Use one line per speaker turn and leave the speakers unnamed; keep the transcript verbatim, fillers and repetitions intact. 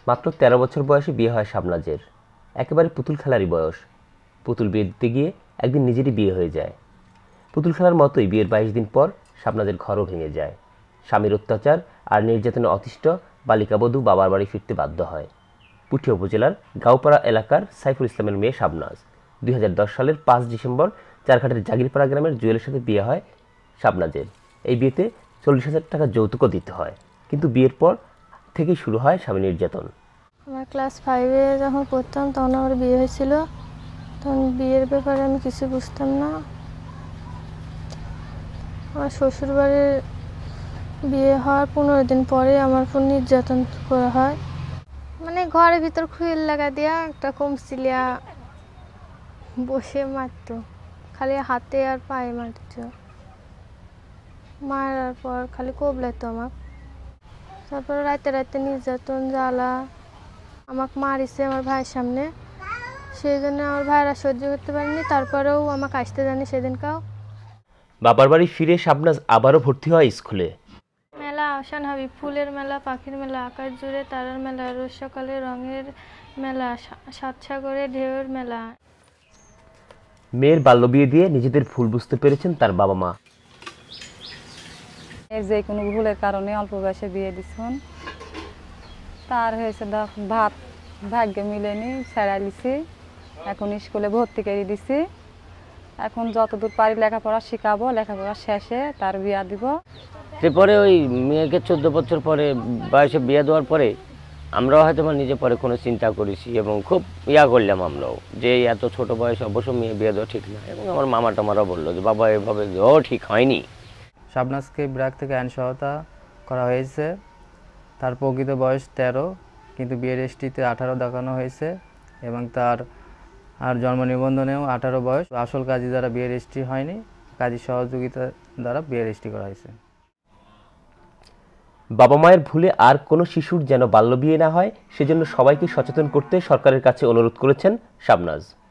মাত্র তেরো বছর বয়সে বিয়ে হয় শাবনাজের। একেবারে পুতুল খেলারই বয়স। পুতুল বিয়ে দিতে গিয়ে একদিন নিজেরই বিয়ে হয়ে যায়। পুতুল খেলার মতোই বিয়ের বাইশ দিন পর শাবনাজের ঘরও ভেঙে যায়। স্বামীর অত্যাচার আর নির্যাতনে অতিষ্ঠ বালিকাবধূ বাবার বাড়ি ফিরতে বাধ্য হয়। পুঠিয়া উপজেলার গাঁওপাড়া এলাকার সাইফুল ইসলামের মেয়ে শাবনাজ। দুই হাজার দশ সালের পাঁচ ডিসেম্বর চারঘাটের জাগিরপাড়া গ্রামের জুয়েলের সাথে বিয়ে হয় শাবনাজের। এই বিয়েতে চল্লিশ হাজার টাকা যৌতুকও দিতে হয়, কিন্তু বিয়ের পর থেকেই শুরু হয় স্বামী নির্যাতন।
আমার ক্লাস ফাইভে যখন পড়তাম তখন আমার বিয়ে হয়েছিল। তখন বিয়ের ব্যাপারে আমি কিছু বুঝতাম না। আমার শ্বশুরবাড়ির বিয়ে হওয়ার পনেরো দিন পরে আমার উপর নির্যাতন করা হয়। মানে ঘরের ভিতর খুইল লাগা দিয়া একটা কমসিলিয়া বসে মারত, খালি হাতে আর পায়ে মারত। মারার পর খালি কোবলাইতো আমার। তারপরে রাতে রাতে নির্যাতন জ্বালা আমাকে মারিছে আমার ভাইয়ের সামনে। সেই জন্য আমার ভাইরা সহ্য করতে পারেনি, তারপরেও আমাকে আসতে জানি সেদিনকাও।
বাবার বাড়ি ফিরে শাবনাজ আবারও ভর্তি হয় স্কুলে।
মেলা, সোরাভ হাবিব, ফুলের মেলা, পাখির মেলা, আকাশ জুড়ে তারার মেলা, রোজ সকালে রঙের মেলা, সাত সাগরে ঢেউয়ের মেলা।
মেয়ের বাল্যবিয়ে দিয়ে নিজেদের ভুল বুঝতে পেরেছেন তার বাবা মা।
এর যে কোনো ভুলের কারণে অল্প বয়সে বিয়ে দিচ্ছেন। তার হয়েছে ভাত ভাগ্য মিলেনি, ছেড়া দিছি। এখন স্কুলে ভর্তি করে দিছি। এখন যতদূর পারি লেখাপড়া শিখাবো, লেখাপড়া শেষে তার বিয়া দিব।
এরপরে ওই মেয়েকে চোদ্দ বছর পরে বয়সে বিয়ে দেওয়ার পরে আমরাও হয়তো নিজে পরে কোনো চিন্তা করেছি এবং খুব ইয়া করলাম আমরাও যে এত ছোট বয়সে অবশ্য মেয়ে বিয়ে দেওয়া ঠিক না। এবং আমার মামা টামারা বললো যে বাবা এভাবে দেওয়াও ঠিক হয়নি।
শাবনাজকে ব্র্যাক থেকে আইন সহায়তা করা হয়েছে। তার প্রকৃত বয়স তেরো, কিন্তু বিয়ের রেজিস্ট্রিতে আঠারো দেখানো হয়েছে এবং তার আর জন্ম নিবন্ধনেও আঠারো বয়স। আসল কাজী দ্বারা বিয়ে রেজিস্ট্রি হয়নি, কাজী সহযোগিতা দ্বারা বিয়ে রেজিস্ট্রি করা হয়েছে।
বাবা মায়ের ভুলে আর কোনো শিশুর যেন বাল্যবিয়ে না হয়, সেজন্য সবাইকে সচেতন করতে সরকারের কাছে অনুরোধ করেছেন শাবনাজ।